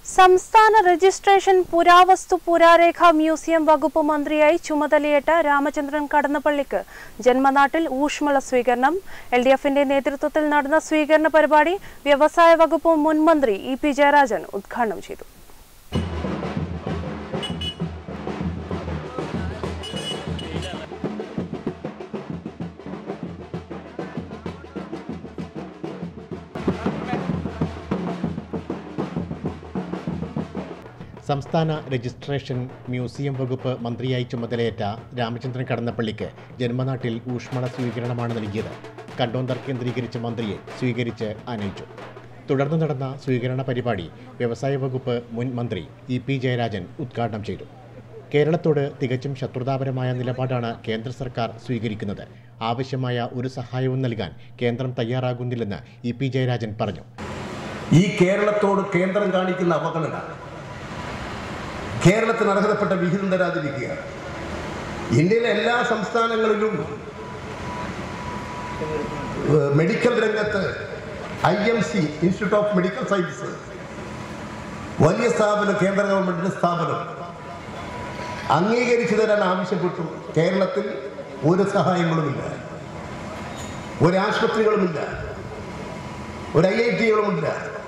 സംസ്ഥാന രജിസ്ട്രേഷൻ പുരാവസ്തു പുരാരേഖ മ്യൂസിയം വകുപ്പ് മന്ത്രിയായി ചുമതലയേറ്റ രാമചന്ദ്രൻ കടന്നപ്പള്ളിക്ക് ജന്മനാട്ടിൽ ഊഷ്മള സ്വീകരണം. LDFന്റെ നേതൃത്വത്തിൽ നടന്ന സ്വീകരണ പരിപാടി വ്യവസായ വകുപ്പ് മുൻ മന്ത്രി EP ജയരാജൻ ഉദ്ഘാടനം ചെയ്തു. സംസ്ഥാന രജിസ്ട്രേഷൻ മ്യൂസിയം വകുപ്പ് മന്ത്രിയായി ചുമതലയേറ്റ രാമചന്ദ്രൻ കടന്നപ്പള്ളിക്ക് ജന്മനാട്ടിൽ ഊഷ്മള സ്വീകരണമാണ് നൽകിയത്. കണ്ടോന്തർ കേന്ദ്രീകരിച്ച മന്ത്രിയെ സ്വീകരിച്ച് ആനയിച്ചു. തുടർന്ന് നടന്ന സ്വീകരണ പരിപാടി വ്യവസായ വകുപ്പ് മുൻ മന്ത്രി EP ജയരാജൻ ഉദ്ഘാടനം ചെയ്തു. കേരളത്തോട് തികച്ചും ശത്രുതാപരമായ നിലപാടാണ് കേന്ദ്ര സർക്കാർ സ്വീകരിക്കുന്നത്. ആവശ്യമായ ഒരു സഹായവും നൽകാൻ കേന്ദ്രം തയ്യാറാകുന്നില്ലെന്ന് EP ജയരാജൻ പറഞ്ഞു. ഈ കേരളത്തോട് കേന്ദ്രം കാണിക്കുന്ന അവഗണന, കേരളത്തിന് അർഹതപ്പെട്ട വിഹിതം തരാതിരിക്കുക, ഇന്ത്യയിലെ എല്ലാ സംസ്ഥാനങ്ങളിലും മെഡിക്കൽ രംഗത്ത് IMC institute of medical science വലിയ സ്ഥാപനം, കേന്ദ്ര ഗവൺമെന്റിന്റെ സ്ഥാപനം അംഗീകരിച്ചു തരാൻ ആവശ്യപ്പെട്ടു. കേരളത്തിൽ ഒരു സഹായങ്ങളുമില്ല, ഒരു ആശുപത്രികളുമില്ല, ഒരു IIT-കളുമില്ല.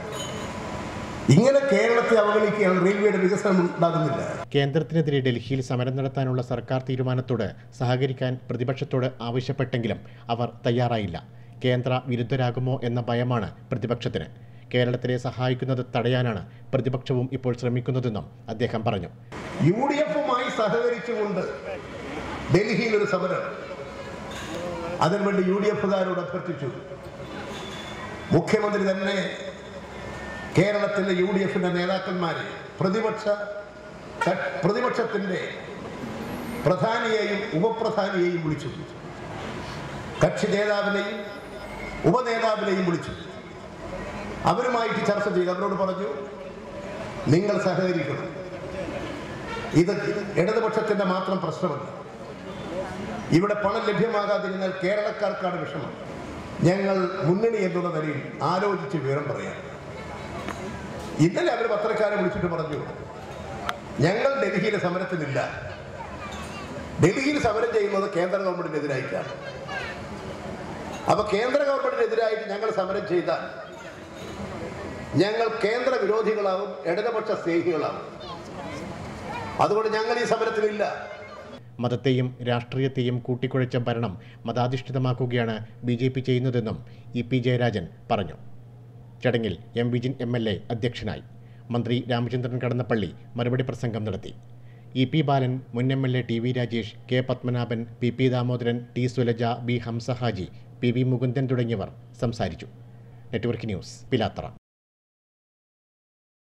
ഇങ്ങനെ കേരളത്തെ അവഗണിക്കുകയാണ്. റെയിൽവേയുടെ വികസനം ഉണ്ടാകുന്നില്ല. കേന്ദ്രത്തിനെതിരെ ഡൽഹിയിൽ സമരം നടത്താനുള്ള സർക്കാർ തീരുമാനത്തോട് സഹകരിക്കാൻ പ്രതിപക്ഷത്തോട് ആവശ്യപ്പെട്ടെങ്കിലും അവർ തയ്യാറായില്ല. കേന്ദ്ര വിരുദ്ധരാകുമോ എന്ന ഭയമാണ് പ്രതിപക്ഷത്തിന്. കേരളത്തിലെ സഹായിക്കുന്നത് തടയാനാണ് പ്രതിപക്ഷവും ഇപ്പോൾ ശ്രമിക്കുന്നതെന്നും അദ്ദേഹം പറഞ്ഞു. UDF-മായി സഹകരിച്ചുകൊണ്ട് ഡൽഹിയിൽ ഒരു സമരം, അതിനുവേണ്ടി UDF-കാരോട് അഭ്യർത്ഥിച്ചു. മുഖ്യമന്ത്രി തന്നെ കേരളത്തിലെ UDF-ന്റെ നേതാക്കന്മാരെ, പ്രതിപക്ഷത്തിന്റെ പ്രധാനിയെയും ഉപപ്രധാനിയെയും വിളിച്ചു, കക്ഷി നേതാവിനെയും ഉപനേതാവിനെയും വിളിച്ചു. അവരുമായിട്ട് ചർച്ച ചെയ്ത് അവരോട് പറഞ്ഞു, നിങ്ങൾ സഹകരിക്കണം. ഇത് ഇടതുപക്ഷത്തിന്റെ മാത്രം പ്രശ്നമല്ല. ഇവിടെ പണം ലഭ്യമാകാതിരുന്നാൽ കേരളക്കാർക്കാണ് വിഷമം. ഞങ്ങൾ മുന്നണി എന്നുള്ള നിലയിൽ ആലോചിച്ച് വിവരം പറയാം. ഇന്നലെ അവർ പത്രക്കാരെ വിളിച്ചിട്ട് പറഞ്ഞു, ഞങ്ങൾ ഡൽഹിയിലെ സമരത്തിനില്ല. ഡൽഹിയിൽ സമരം ചെയ്യുന്നത് കേന്ദ്ര ഗവൺമെന്റിനെതിരായിട്ടാണ്. അപ്പൊ കേന്ദ്ര ഗവൺമെന്റിനെതിരായിട്ട് ഞങ്ങൾ സമരം ചെയ്താൽ ഞങ്ങൾ കേന്ദ്ര വിരോധികളാവും, ഇടതുപക്ഷ സ്നേഹികളാവും. അതുകൊണ്ട് ഞങ്ങൾ ഈ സമരത്തിനില്ല. മതത്തെയും രാഷ്ട്രീയത്തെയും കൂട്ടിക്കുഴച്ച ഭരണം മതാധിഷ്ഠിതമാക്കുകയാണ് BJP ചെയ്യുന്നതെന്നും EP ജയരാജൻ പറഞ്ഞു. ചടങ്ങിൽ M. വിജിൻ MLA അധ്യക്ഷനായി. മന്ത്രി രാമചന്ദ്രൻ കടന്നപ്പള്ളി മറുപടി പ്രസംഗം നടത്തി. EP ബാലൻ, മുൻ MLA TV Rajesh, K. Padmanabhan, PP Damodaran, T. Sulaja, B. Hamza Haji, PV Mukundan തുടങ്ങിയവർ സംസാരിച്ചു. Network news, Pilathara.